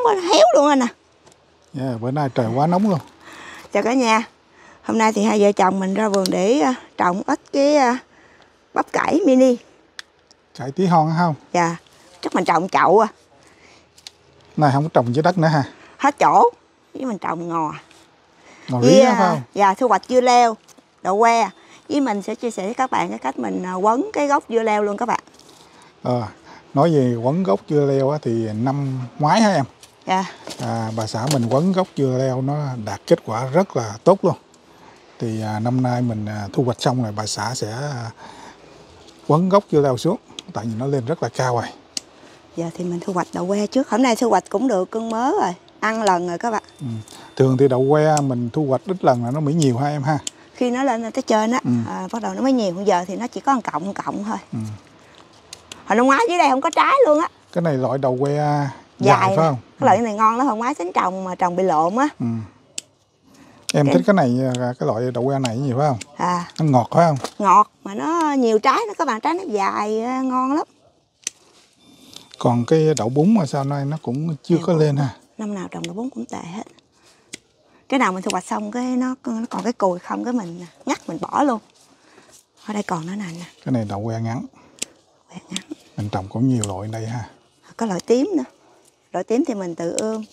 quá, nó héo luôn anh nè. Bữa nay trời quá nóng luôn. Chào cả nhà. Hôm nay thì hai vợ chồng mình ra vườn để trồng ít cái bắp cải mini. Cải tí hon không? Dạ, chắc mình trồng chậu à. Này không có trồng dưới đất nữa ha? Hết chỗ, với mình trồng ngò. Ngò rí đó phải không? Dạ, thu hoạch dưa leo, đậu que. Với mình sẽ chia sẻ với các bạn cái cách mình quấn cái gốc dưa leo luôn các bạn. Nói về quấn gốc dưa leo á, thì năm ngoái hả em? Dạ. Bà xã mình quấn gốc dưa leo nó đạt kết quả rất là tốt luôn. Thì năm nay mình thu hoạch xong rồi bà xã sẽ quấn gốc dưa leo xuống, tại vì nó lên rất là cao rồi. Giờ thì mình thu hoạch đậu que trước. Hôm nay thu hoạch cũng được cân mớ rồi, ăn lần rồi các bạn. Thường thì đậu que mình thu hoạch ít lần là nó mới nhiều ha em ha? Khi nó lên tới trên á, bắt đầu nó mới nhiều. Giờ thì nó chỉ có một cộng thôi. Hồi năm ngoái dưới đây không có trái luôn á. Cái này loại đậu que dài phải không? Cái loại này ngon lắm, hồi ngoái tính trồng mà trồng bị lộn á. Em thích cái này, cái loại đậu que này nhiều phải không? Nó ngọt phải không? Ngọt mà nó nhiều trái nữa các bạn, trái nó dài ngon lắm. Còn cái đậu bún mà sao nay nó cũng chưa có lên ha? Năm nào trồng đậu bún cũng tệ hết. Cái nào mình thu hoạch xong cái nó còn cái cùi không, cái mình ngắt mình bỏ luôn. Ở đây còn nó nè. Cái này đậu que ngắn. Mình trồng cũng nhiều loại đây ha. Có loại tím nữa. Loại tím thì mình tự ươm.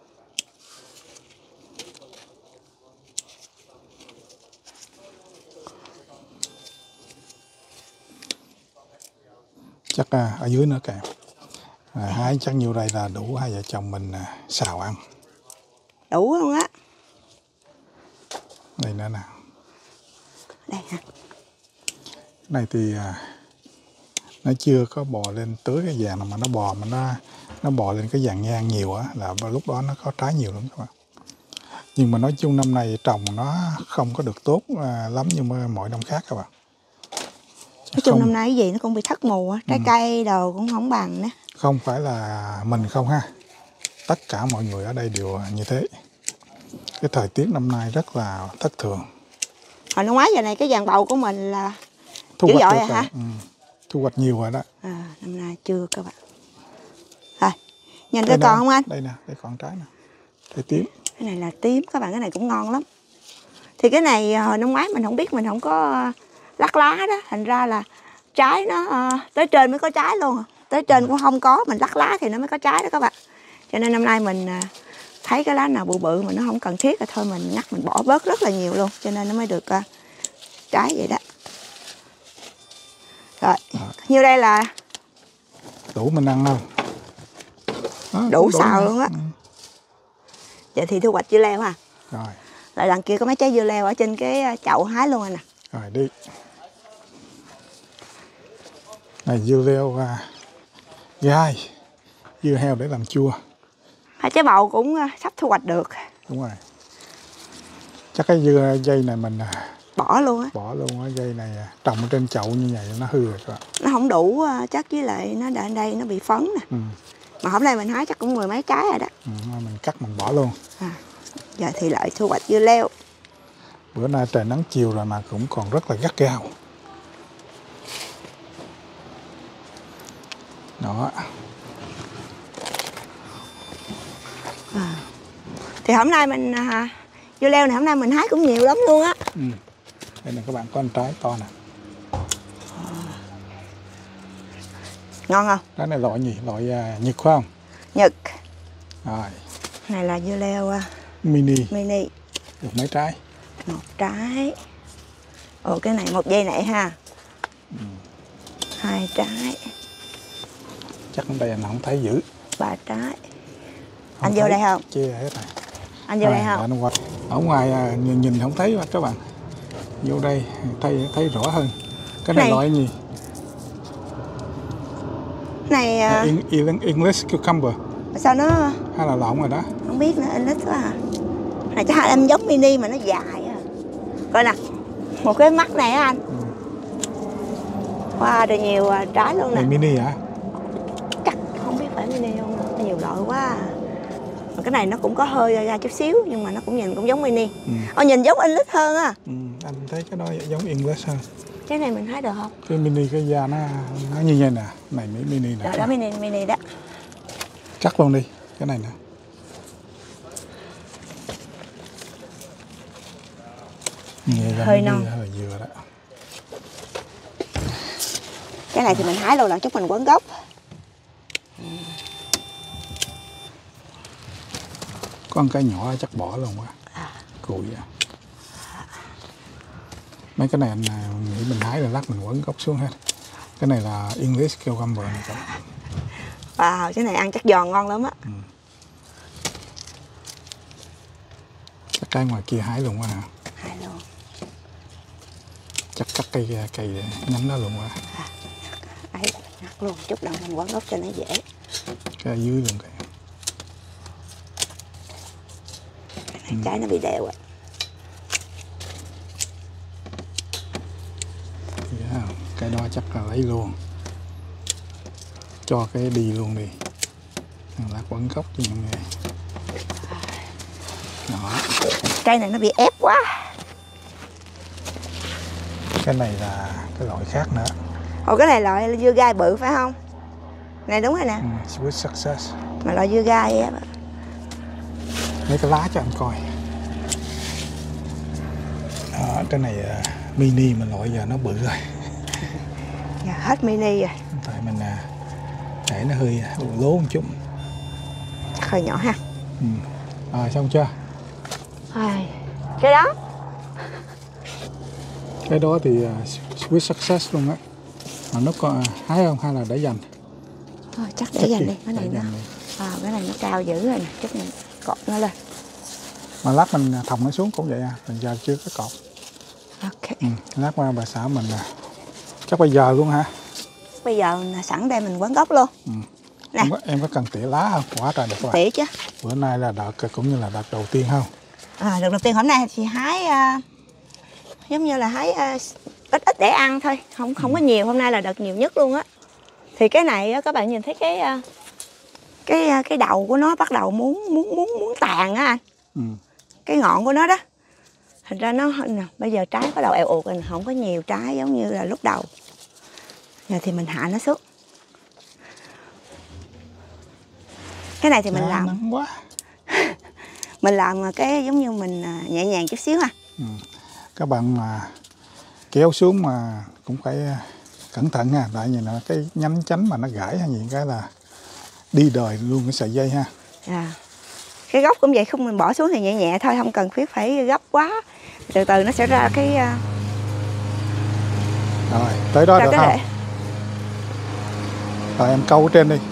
Chắc ở dưới nữa kìa. Hái chắc nhiêu đây là đủ hai vợ chồng mình xào ăn. Đủ luôn á. Đây nữa nè. Đây hả? Này thì nó chưa có bò lên tới cái vàng nào, mà nó bò lên cái vàng ngang nhiều á, là lúc đó nó có trái nhiều lắm các bạn. Nhưng mà nói chung năm nay trồng nó không có được tốt lắm như mọi năm khác các bạn. Nói chung năm nay cái gì nó cũng bị thất mùa á, trái cây đồ cũng không bằng nữa. Không phải là mình không ha, tất cả mọi người ở đây đều như thế. Cái thời tiết năm nay rất là thất thường. Hồi năm ngoái giờ này cái vàng bầu của mình là thu dữ hoạch dội rồi hả? Thu hoạch nhiều rồi đó. Năm nay chưa các bạn. Rồi, nhìn cái còn không anh? Đây nè, đây còn trái nè. Đây tím. Cái này là tím các bạn, cái này cũng ngon lắm. Thì cái này hồi năm ngoái mình không biết, mình không có lắc lá đó, thành ra là trái nó tới trên mới có trái luôn. Tới trên cũng không có, mình lắc lá thì nó mới có trái đó các bạn. Cho nên năm nay mình thấy cái lá nào bự bự mà nó không cần thiết rồi thôi mình ngắt, mình bỏ bớt rất là nhiều luôn, cho nên nó mới được trái vậy đó. Rồi, nhiêu đây là đủ mình ăn không? Đủ xào luôn á. Vậy thì thu hoạch dưa leo ha. Rồi. Lại đằng kia có mấy trái dưa leo ở trên cái chậu hái luôn anh nè. Rồi đi. Này dưa leo gai, dưa heo để làm chua. Hai trái bầu cũng sắp thu hoạch được. Đúng rồi. Chắc cái dưa dây này mình bỏ luôn á. Bỏ luôn á, dây này trồng ở trên chậu như vậy nó hư rồi các bạn. Nó không đủ chắc, với lại nó ở đây nó bị phấn nè. Mà hôm nay mình hái chắc cũng 10 mấy trái rồi đó. Mình cắt mình bỏ luôn. Giờ thì lại thu hoạch dưa leo. Bữa nay trời nắng chiều rồi mà cũng còn rất là gắt gao. Đó. Thì hôm nay mình dưa leo này hôm nay mình hái cũng nhiều lắm luôn á. Đây là các bạn có một trái to nè. Ngon không? Cái này loại gì? Loại Nhật phải không? Nhật. Rồi. Này là dưa leo mini. Được mấy trái? Một trái. Ồ, cái này một dây này ha. 2 trái. Chắc ở đây anh không thấy dữ. 3 trái. Anh vô đây không? Chia hết này. Anh vô đây không? Ở ngoài nhìn không thấy các bạn. Vô đây thấy rõ hơn. Cái này loại gì? Này English cucumber. Sao nó hay là lộn rồi đó? Không biết nữa, English quá à. Này chắc em giống mini mà nó dài à. Coi nè, một cái mắt này á anh. Wow, rồi nhiều trái luôn nè. Này mini hả? Chắc không biết phải mini không, nhiều loại quá. Mà cái này nó cũng có hơi ra chút xíu, nhưng mà nó cũng nhìn cũng giống mini. Nhìn giống English hơn á. Anh thấy cái đó giống English hơn. Cái này mình thấy được không? Cái mini cái da nó như vậy nè. Này mini nè. Đó mini đó. Cắt luôn đi, cái này nè. hơi non. Hơi dừa đó. Cái này thì mình hái lâu lần chút mình quấn gốc. Có một cái nhỏ chắc bỏ luôn quá. Cùi à. Mấy cái này anh nghĩ mình hái là lát mình quấn gốc xuống hết. Cái này là English cucumber này các bạn. Wow, cái này ăn chắc giòn ngon lắm á. Cái ngoài kia hái luôn quá hả? Hái luôn. Chắc cắt cây nhánh đó luôn quá. Ấy, ngắt luôn chút đâu mình quấn gốc cho nó dễ. Cái ở dưới luôn kìa. Cái này trái nó bị đều rồi. Yeah, cái đó chắc là lấy luôn. Cho cái đi luôn đi. Lát quấn gốc cho mọi người. Đó. Cây này nó bị ép quá. Cái này là cái loại khác nữa. Ồ, cái này loại dưa gai bự phải không? Này đúng rồi nè. Sweet Success. Mà loại dưa gai á. Lấy cái lá cho anh coi. Đó, cái này mini mà loại giờ nó bự rồi. Giờ hết mini rồi. Tại mình để nó hơi lố một chút. Hơi nhỏ ha. Xong chưa? Cái đó. Cái đó thì Sweet Success luôn á. Mà nó có hái không hay là để dành? Thôi chắc để dành đi. Cái này nó cao dữ rồi nè. Chút mình cột nó lên. Mà lát mình thòng nó xuống cũng vậy à. Mình giờ chưa có cột. Ok. Lát qua bà xã mình chắc bây giờ luôn hả? Bây giờ sẵn đây mình quấn gốc luôn. Nè. Em có cần tỉa lá không? Quá trời được các bạn. Tỉa chứ. Bữa nay là đợt cũng như là đợt đầu tiên không? Đợt đầu tiên hôm nay thì hái giống như là hái ít để ăn thôi, không có nhiều. Hôm nay là đợt nhiều nhất luôn á. Thì cái này các bạn nhìn thấy cái đầu của nó bắt đầu muốn tàn á anh. Cái ngọn của nó đó. Thành ra nó bây giờ trái bắt đầu eo ụt rồi, không có nhiều trái giống như là lúc đầu. Giờ thì mình hạ nó xuống. Cái này thì mình làm nắng quá. mình làm cái giống như mình nhẹ nhàng chút xíu ha. Các bạn mà kéo xuống mà cũng phải cẩn thận ha, tại vì là cái nhánh chánh mà nó gãy hay gì cái là đi đời luôn cái sợi dây ha. Cái gốc cũng vậy, không mình bỏ xuống thì nhẹ nhẹ thôi, không cần thiết phải gấp quá, từ từ nó sẽ ra cái rồi tới đó được không? Rồi em câu ở trên đi.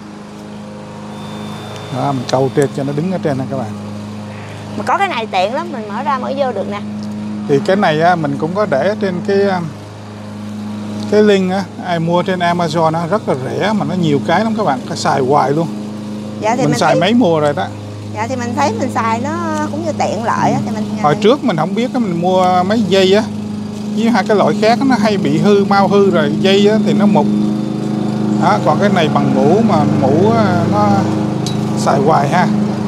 Đó, mình câu trên cho nó đứng ở trên nè các bạn. Mà có cái này tiện lắm, mình mở ra mở vô được nè. Thì cái này á, mình cũng có để trên cái link á, ai mua trên Amazon á, rất là rẻ mà nó nhiều cái lắm các bạn, có xài hoài luôn. Dạ, thì mình xài mấy mùa rồi đó. Dạ thì mình thấy mình xài nó cũng như tiện lợi á, thì mình hồi trước mình không biết á, mình mua mấy dây á với hai cái loại khác nó hay bị mau hư rồi dây á, thì nó mục đó, còn cái này bằng mũ mà mũ nó xài hoài ha.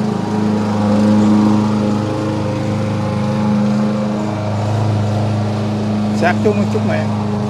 Sát chung một chút này.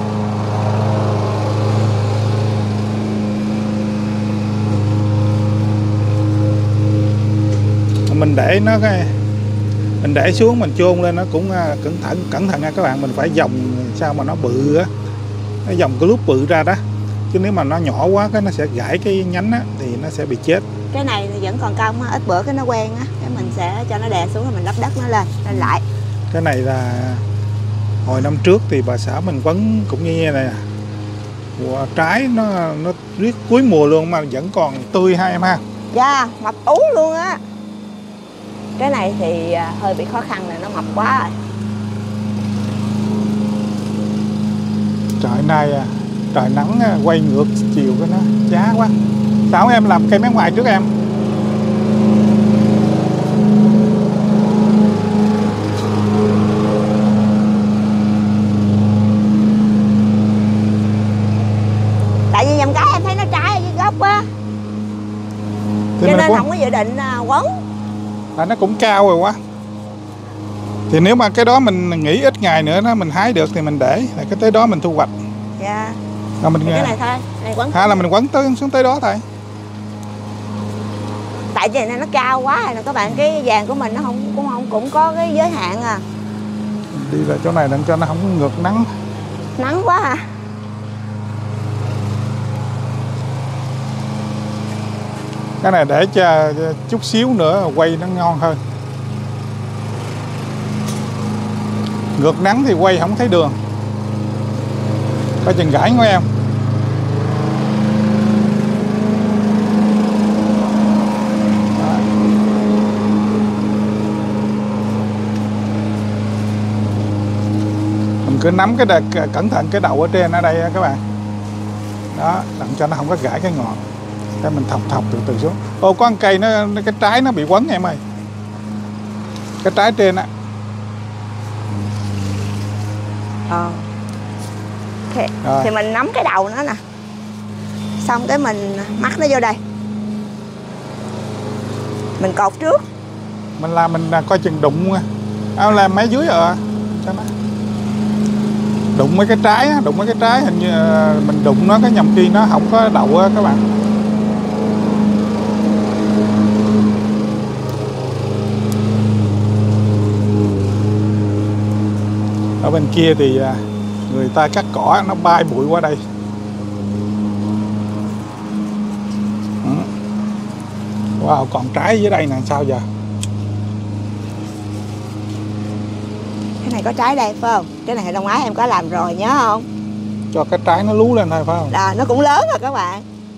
Mình để nó mình để xuống mình chôn lên nó cũng cẩn thận nha các bạn, mình phải vòng sao mà nó bự á, nó vòng cái lúc bự ra đó, chứ nếu mà nó nhỏ quá cái nó sẽ gãy cái nhánh á thì nó sẽ bị chết. Cái này thì vẫn còn cong á, ít bữa cái nó quen á, cái mình sẽ cho nó đè xuống rồi mình lấp đất nó lên lại. Cái này là hồi năm trước thì bà xã mình quấn cũng như này, trái nó riết cuối mùa luôn mà vẫn còn tươi ha em ha. Dạ, mập ú luôn á. Cái này thì hơi bị khó khăn là nó mập quá rồi. Trời nay trời nắng quay ngược chiều cái nó chá quá. Sao em làm cây máy ngoài trước em? Tại vì nhầm cái em thấy nó trái ở dưới gốc á, cho nên không có dự định quấn. Nó cũng cao rồi quá. Thì nếu mà cái đó mình nghỉ ít ngày nữa nó mình hái được thì mình để là cái tới đó mình thu hoạch. Dạ. Rồi mình cái này thôi, này quấn. Hay là mình quấn xuống tới đó thôi. Tại vì này nó cao quá rồi nè các bạn, cái vàng của mình nó cũng có cái giới hạn à. Đi vào chỗ này để cho nó không có ngược nắng. Nắng quá à. Cái này để cho chút xíu nữa quay nó ngon hơn. Ngược nắng thì quay không thấy đường. Coi chừng gãy của em. Mình cứ nắm cẩn thận cái đậu ở trên ở đây các bạn. Đó, đặng cho nó không có gãy cái ngọn. Cái mình thọc từ từ xuống. Ô, có con cây cái trái nó bị quấn em ơi. Cái trái trên á. Thì mình nắm cái đầu nó nè. Xong cái mình mắc nó vô đây. Mình cột trước. Mình coi chừng đụng. Làm mấy dưới cho nó. Đụng mấy cái trái á, hình như mình đụng nó cái nhầm khi nó không có đậu á các bạn. Ở bên kia thì người ta cắt cỏ nó bay bụi qua đây. Wow, còn trái dưới đây nè, sao giờ? Cái này có trái đây phải không? Cái này hồi năm ngoái em có làm rồi nhớ không? Cho cái trái nó lú lên thôi phải không? Đó, nó cũng lớn rồi các bạn.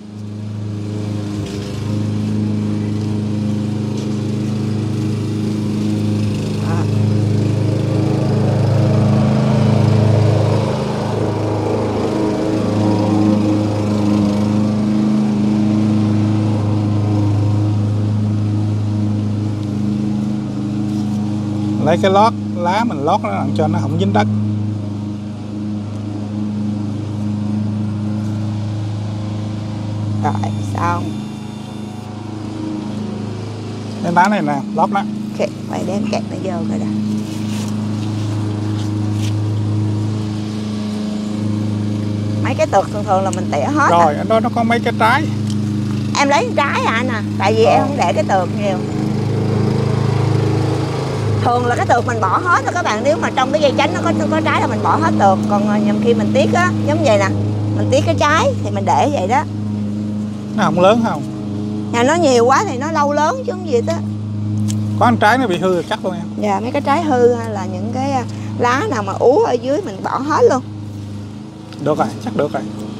Lấy cái lá mình lót nó làm cho nó không dính đất. Rồi xong. Cái lá này nè, lót nó. Ok, mày đem kẹp nó vô coi đã. Mấy cái tược thường là mình tỉa hết. Rồi, ở đó nó có mấy cái trái. Em lấy trái à anh à, tại vì em không để cái tược nhiều. Thường là cái tược mình bỏ hết đó các bạn, nếu mà trong cái dây chánh nó có trái là mình bỏ hết tược, còn nhầm khi mình tiếc á, giống vậy nè, mình tiếc cái trái thì mình để vậy đó. Nó không lớn không? Nhà nó nhiều quá thì nó lâu lớn chứ không gì đó. Có ăn trái nó bị hư rồi cắt luôn em. Dạ, mấy cái trái hư hay là những cái lá nào mà ú ở dưới mình bỏ hết luôn. Được rồi, chắc được rồi.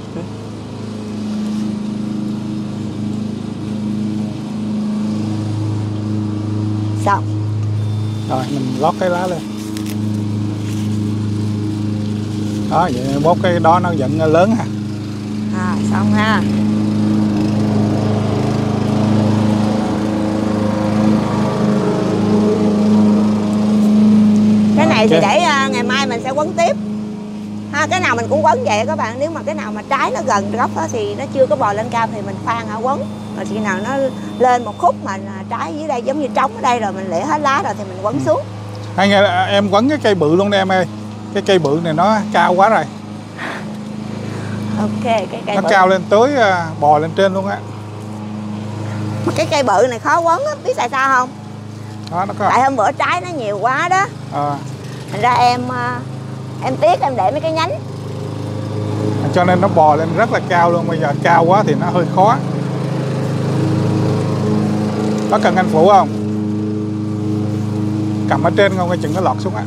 Xong. Rồi mình lót cái lá lên. Đó, vậy bóp cái đó nó vẫn lớn ha. Xong ha. Cái này thì để ngày mai mình sẽ quấn tiếp ha. Cái nào mình cũng quấn vậy các bạn. Nếu mà cái nào mà trái nó gần gốc đó, thì nó chưa có bò lên cao thì mình khoan quấn. Rồi khi nào nó lên một khúc mà trái dưới đây giống như trống ở đây rồi mình lỉa hết lá rồi thì mình quấn xuống. Hay nghe em quấn cái cây bự luôn đi em ơi. Cái cây bự này nó cao quá rồi. Ok, cái cây nó bự. Cao lên tới bò lên trên luôn á. Mà cái cây bự này khó quấn á, biết tại sao không? Đó, nó có. Tại hôm bữa trái nó nhiều quá đó. Thành ra em tiếc em để mấy cái nhánh. Cho nên nó bò lên rất là cao luôn. Bây giờ cao quá thì nó hơi khó. Có cần anh phụ không? Cầm ở trên không, coi chừng nó lọt xuống á.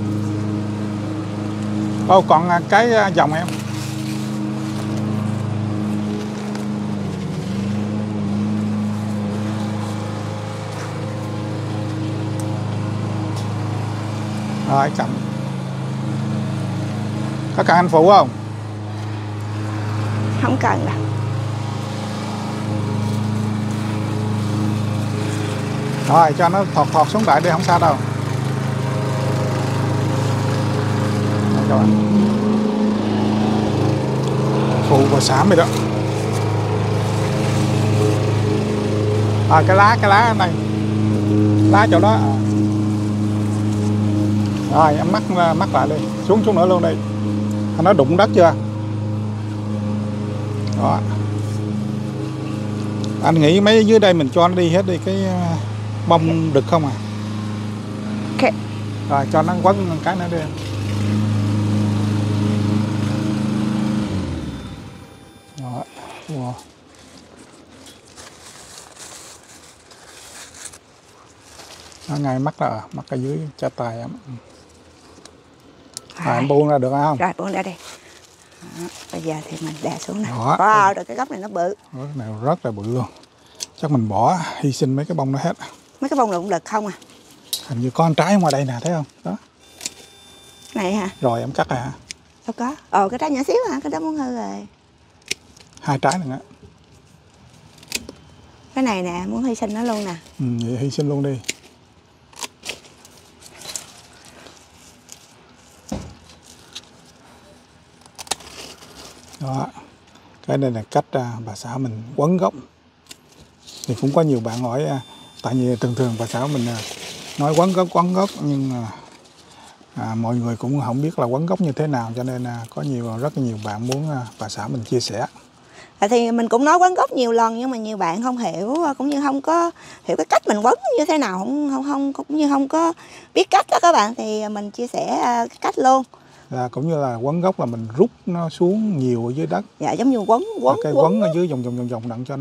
Ô, còn cái dòng em. Rồi, cầm. Có cần anh phụ không? Không cần đâu. Rồi, cho nó thọt xuống lại đi, không sao đâu. Rồi, các bạn. Phụ vào xám rồi đó. Cái lá này. Lá chỗ đó. Rồi, em mắc lại đi. Xuống nữa luôn đi. Nó đụng đất chưa? Đó. Anh nghĩ mấy dưới đây mình cho nó đi hết đi cái bông đực không à. Ok. Rồi cho nó quấn cái nữa đi em. Wow. Nó ngay mắt đó, mắt ở dưới cha tay em. Em buông ra được không? Rồi buông ra đây. Đó, bây giờ thì mình đè xuống nè. Đó. Wow, rồi cái gốc này nó bự. Cái này rất là bự luôn. Chắc mình bỏ hy sinh mấy cái bông nó hết. Mấy cái bông động lực không à? Hình như có con trái ngoài đây nè, thấy không? Đó. Này hả? Rồi em cắt rồi hả? Đâu có. Cái trái nhỏ xíu hả? Cái đó muốn hư rồi. 2 trái nữa. Cái này nè, muốn hy sinh nó luôn nè. Vậy hy sinh luôn đi. Đó. Cái này là cách bà xã mình quấn gốc. Thì cũng có nhiều bạn hỏi, tại vì thường bà xã mình nói quấn gốc nhưng mọi người cũng không biết là quấn gốc như thế nào, cho nên có rất là nhiều bạn muốn bà xã mình chia sẻ. Thì mình cũng nói quấn gốc nhiều lần nhưng mà nhiều bạn không hiểu, cũng như không có hiểu cái cách mình quấn như thế nào, cũng như không có biết cách đó các bạn, thì mình chia sẻ cái cách luôn. Là cũng như là quấn gốc là mình rút nó xuống nhiều ở dưới đất. Dạ, giống như quấn ở dưới vòng đặng cho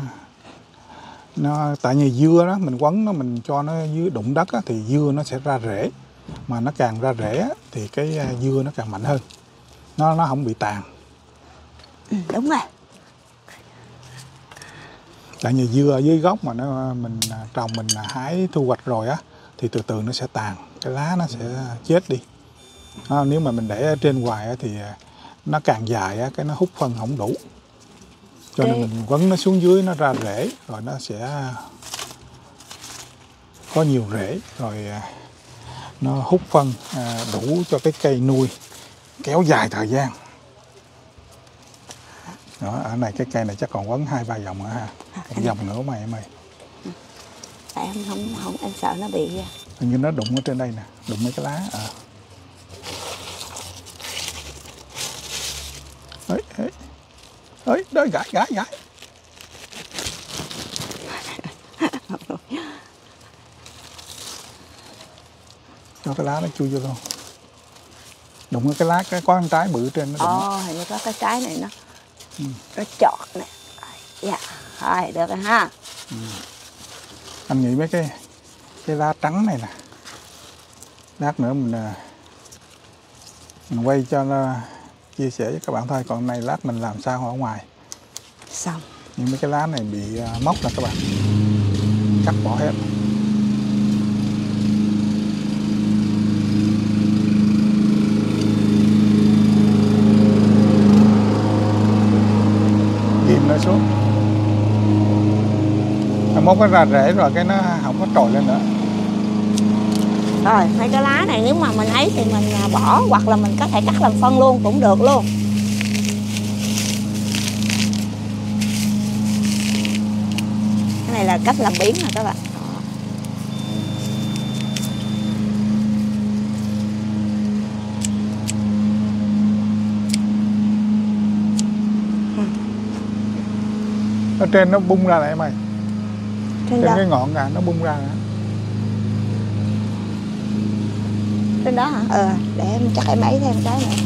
nó tại vì dưa đó mình quấn nó, mình cho nó dưới đụng đất á, thì dưa nó sẽ ra rễ, mà nó càng ra rễ á, thì cái dưa nó càng mạnh hơn, nó không bị tàn. Đúng rồi. Tại vì dưa ở dưới gốc mà mình trồng, mình hái thu hoạch rồi á, thì từ từ nó sẽ tàn, cái lá nó sẽ chết đi. Nếu mà mình để ở trên hoài á, thì nó càng dài á, cái nó hút phân không đủ, cho nên mình quấn nó xuống dưới, nó ra rễ rồi nó sẽ có nhiều rễ, rồi nó hút phân đủ cho cái cây nuôi kéo dài thời gian. Đó, ở này cái cây này chắc còn quấn 2-3 vòng nữa ha. Một vòng nữa mày em ơi. Tại em không em sợ nó bị. Hình như nó đụng ở trên đây nè, đụng mấy cái lá. Ấy, đó gãi. Cho cái lá nó chui vô luôn. Đụng cái lá, có con trái bự trên nó. Hình như có cái trái này nó chọt nè. Dạ, rồi được rồi ha. Anh nghĩ mấy cái lá trắng này nè, lát nữa mình quay cho nó chia sẻ với các bạn thôi, còn này lát mình làm sao ở ngoài. Xong. Nhưng mấy cái lá này bị mốc nè các bạn, cắt bỏ hết. Ghim nó xuống. Mốc nó ra rễ rồi cái nó không có trồi lên nữa. Rồi, mấy cái lá này nếu mà mình ấy thì mình bỏ, hoặc là mình có thể cắt làm phân luôn cũng được luôn. Cái này là cách làm biếng nè các bạn. Ở trên nó bung ra lại em ơi. Trên đó. cái ngọn ra nó bung ra. Trên đó hả? Để em chắc em ấy thêm cái nữa.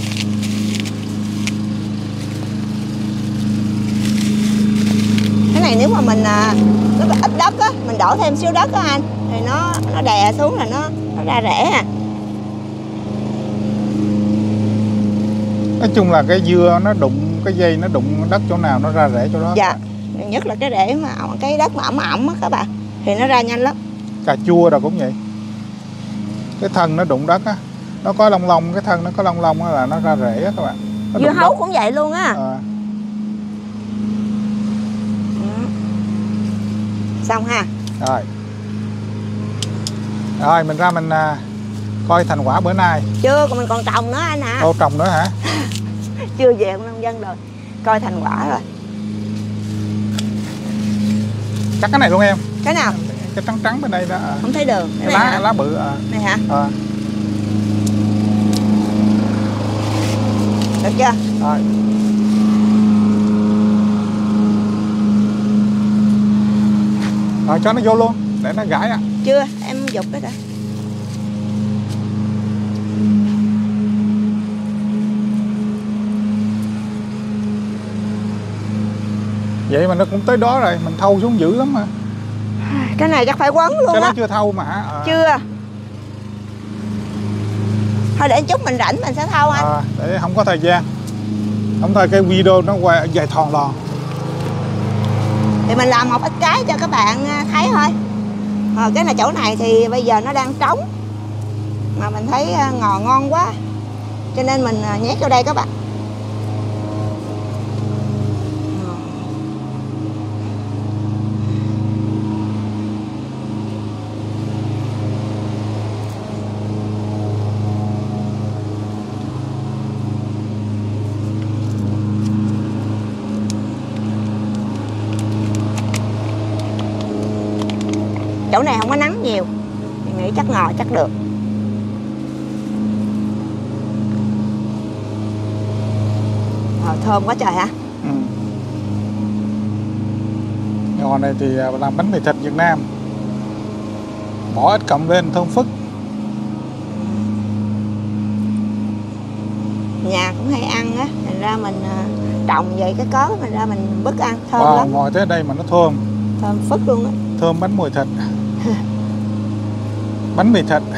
Cái này nếu mà mình nó ít đất á, mình đổ thêm xíu đất á anh, thì nó đè xuống là nó ra rễ à. Nói chung là cái dưa nó đụng cái dây, nó đụng đất chỗ nào nó ra rễ chỗ đó. Dạ, nhất là cái rễ mà cái đất mà ẩm á các bạn, thì nó ra nhanh lắm. Cà chua rồi cũng vậy, cái thân nó đụng đất á, nó có lông lông, cái thân nó có lông lông là nó ra rễ á các bạn. Dưa hấu cũng vậy luôn á. Xong ha. Rồi mình ra mình coi thành quả bữa nay. Chưa, mình còn trồng nữa anh hả? Trồng nữa hả? Chưa về nông dân rồi, coi thành quả rồi. Cắt cái này luôn em. Cái nào? Cái trắng trắng bên đây đó. Không thấy đường. Cái lá bự. Này hả? Được chưa? Rồi. Rồi cho nó vô luôn để nó gãi à. Chưa, em dục cái đã. Vậy mà nó cũng tới đó rồi, mình thâu xuống dữ lắm mà. Cái này chắc phải quấn luôn Cái đó á. chưa thâu mà hả? Chưa. Thôi để chút mình rảnh mình sẽ thâu anh. Để không có thời gian. Không thôi cái video nó quay dài thòn lòn. Thì mình làm một ít cái cho các bạn thấy thôi. Cái này chỗ này thì bây giờ nó đang trống. Mà mình thấy ngò ngon quá. Cho nên mình nhét vô đây các bạn. Chỗ này không có nắng nhiều, mình nghĩ chắc ngò chắc được. Thơm quá trời hả? Ngò này thì làm bánh mì thịt Việt Nam, bỏ ít cộng lên thơm phức. Nhà cũng hay ăn á, thành ra mình trồng vậy cái cớ mình ra mình bứt ăn thơm lắm. Ngồi tới đây mà nó thơm. Thơm phức luôn á. Thơm bánh mì thịt. Bánh mì thịt.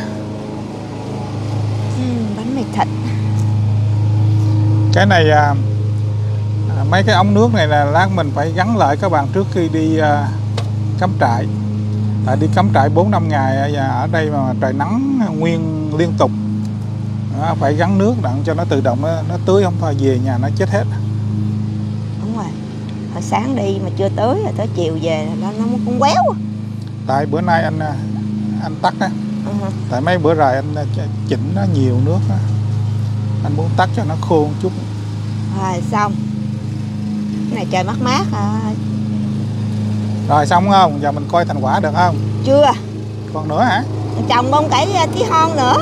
Bánh mì thịt. Cái này mấy cái ống nước này là lát mình phải gắn lại các bạn trước khi đi cắm trại. Đi cắm trại 4-5 ngày ở đây mà trời nắng nguyên liên tục. Phải gắn nước đặng cho nó tự động nó tưới, không thôi về nhà nó chết hết. Đúng rồi. Hồi sáng đi mà chưa tưới rồi tới chiều về nó cũng quéo. Tại bữa nay anh tắt á. Tại mấy bữa rồi anh chỉnh nó nhiều nước á. Anh muốn tắt cho nó khô một chút. Rồi xong. Cái này trời mát mát à. Rồi xong không? Giờ mình coi thành quả được không? Chưa. Còn nữa hả? Trồng bông cải tí hon nữa.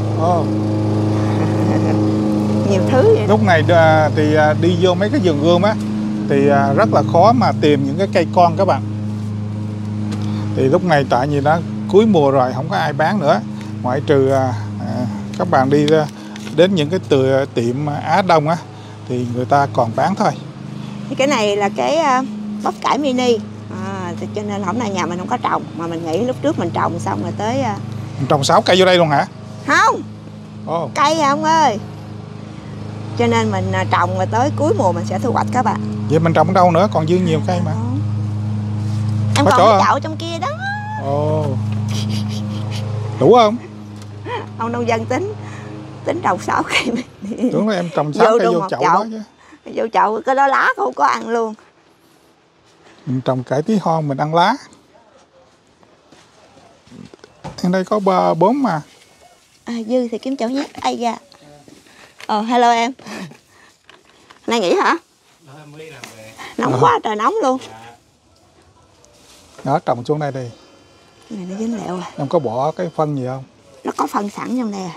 Nhiều thứ vậy. Lúc này thì đi vô mấy cái vườn ươm á thì rất là khó mà tìm những cái cây con các bạn. Thì lúc này tại vì nó cuối mùa rồi không có ai bán nữa, ngoại trừ các bạn đi đến những cái tiệm Á Đông á thì người ta còn bán thôi. Cái này là cái bắp cải mini. Cho nên hôm nay nhà mình không có trồng, mà mình nghĩ lúc trước mình trồng xong rồi tới mình trồng 6 cây vô đây luôn hả? Không. Cây à ông ơi. Cho nên mình trồng rồi tới cuối mùa mình sẽ thu hoạch các bạn. Vậy mình trồng ở đâu nữa? Còn dư nhiều cây mà. Em còn cái chậu trong kia đó. Đủ không? Ông nông dân tính trồng 6 cây. Tưởng là em trồng 6 cây vô chậu đó chứ. Vô chậu cái đó lá không có ăn luôn. Mình trồng cải tí hon mình ăn lá. Ở đây có 4 mà. Dư thì kiếm chỗ nhét. Ai da. Hello em. Nay nghỉ hả? Nóng quá trời nóng luôn. Đó, trồng xuống đây đi. Này nó dính lẹo rồi. Em có bỏ cái phân gì không? Nó có phân sẵn trong đây.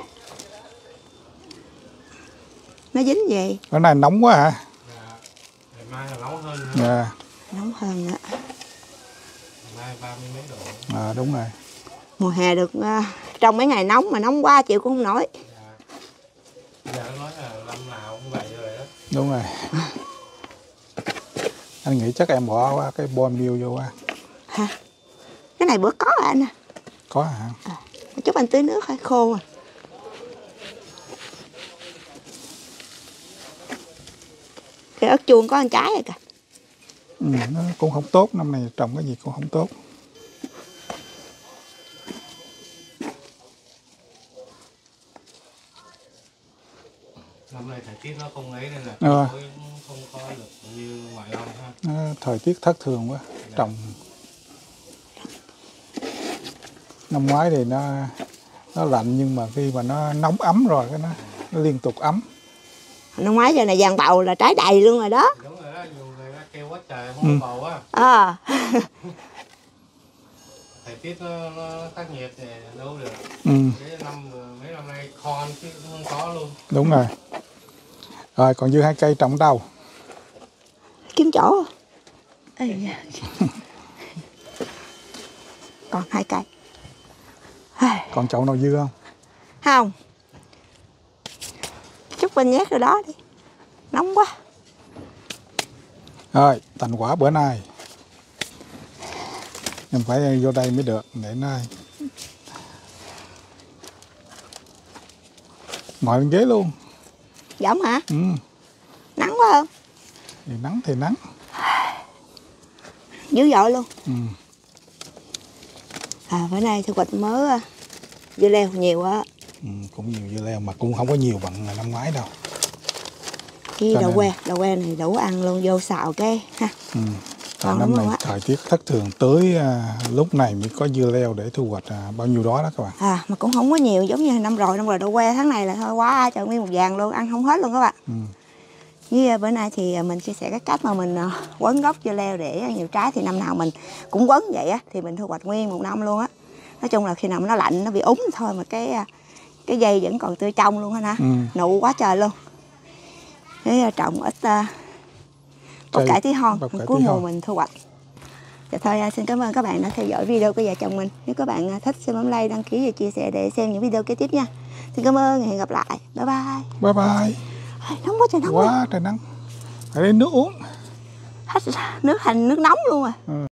Nó dính gì? Bữa nay nóng quá hả? Ngày mai là nóng hơn. Nóng hơn nữa. Ngày mai 30 mấy độ. Đúng rồi. Mùa hè được trong mấy ngày nóng mà nóng quá chịu cũng không nổi. Giờ nó nói là năm nào cũng vậy rồi đó. Đúng rồi. Anh nghĩ chắc em bỏ qua cái bon meal vô qua. Hả? Cái này bữa có hả anh? Có hả? Chút anh tưới nước hơi khô. Cái ớt chuông có ăn trái rồi kìa. Nó cũng không tốt, năm này trồng cái gì cũng không tốt. Năm nay thời tiết nó không ấy nên là không có được như ngoài năm ha. Thời tiết thất thường quá. Trồng năm ngoái thì nó lạnh, nhưng mà khi mà nó nóng ấm rồi cái nó liên tục ấm. Năm ngoái giờ này vàng bầu là trái đầy luôn rồi đó. Đúng rồi đó, nhiều người kêu quá trời không có bầu á. Thời tiết nó khắc nghiệt thì đâu được. Mấy năm nay con chứ không có luôn. Đúng rồi. Rồi còn dư 2 cây trồng đâu? Kiếm chỗ. Còn 2 cây. Còn chậu nào dư không? Không. Chút bên nhét rồi đó đi. Nóng quá. Rồi, thành quả bữa nay. Em phải vô đây mới được, để nay. Ngồi lên ghế luôn. Giống hả? Ừ. Nắng quá không? Thì nắng thì nắng. Dữ dội luôn. Ừ. Bữa nay thu hoạch mớ dưa leo nhiều á. Ừ, cũng nhiều dưa leo mà cũng không có nhiều bằng năm ngoái đâu. Với Cho đậu que này đủ ăn luôn, vô xào cái ha. Ừ. Ngon Năm lắm này luôn á. thời tiết thất thường, tới lúc này mới có dưa leo để thu hoạch bao nhiêu đó các bạn. Mà cũng không có nhiều giống như năm rồi đậu que tháng này là thôi quá trời nguyên một vàng luôn, ăn không hết luôn các bạn. Ừ. Với bữa nay thì mình chia sẻ cái cách mà mình quấn gốc dưa leo để nhiều trái, thì năm nào mình cũng quấn vậy á, thì mình thu hoạch nguyên một năm luôn á. Nói chung là khi nào nó lạnh nó bị úng thôi mà cái dây vẫn còn tươi trong luôn ha. Ừ. Nụ quá trời luôn. Thế trồng ít bắp cải tí hon, cuối mùa mình thu hoạch. Dạ thôi, xin cảm ơn các bạn đã theo dõi video của vợ chồng mình. Nếu các bạn thích xin bấm like, đăng ký và chia sẻ để xem những video kế tiếp nha. Xin cảm ơn, hẹn gặp lại. Bye bye. Bye bye. Nóng quá trời nóng. Quá trời nắng. Ở đây nước uống. Hết nước thành nước nóng luôn rồi. Ừ.